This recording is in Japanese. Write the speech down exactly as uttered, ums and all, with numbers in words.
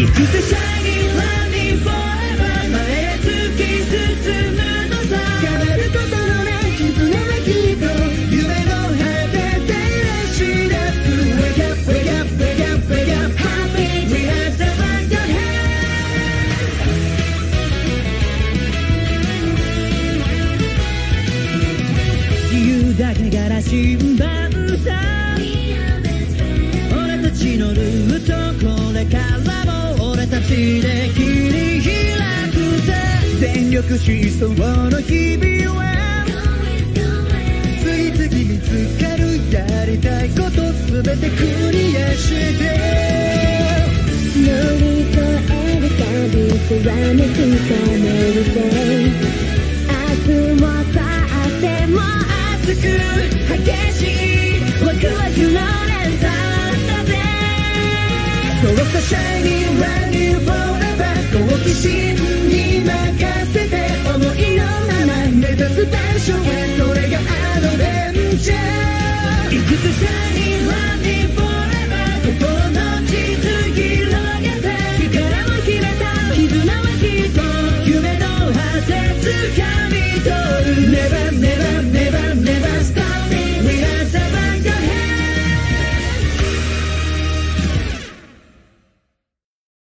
くぜシャイニーランニーフォーエバー前へ突き進むのさ変わることのない絆はきっと夢の果てで照らし出す Wake up, wake up, wake up, wake up Happy we have the one your head 自由だけが羅針盤さ俺たちのルートこれからも俺たちで切り開くぜ全力疾走の日々は次々見つかるやりたいことすべてクリアして乗り越えるたびきらめくかめるぜ明日もさあっても熱く激しいワクワクの連鎖だぜそうさ Shining Running Forever 好奇心に任せて思いのまま目指す場所へそれがアドベンチャー行くぜ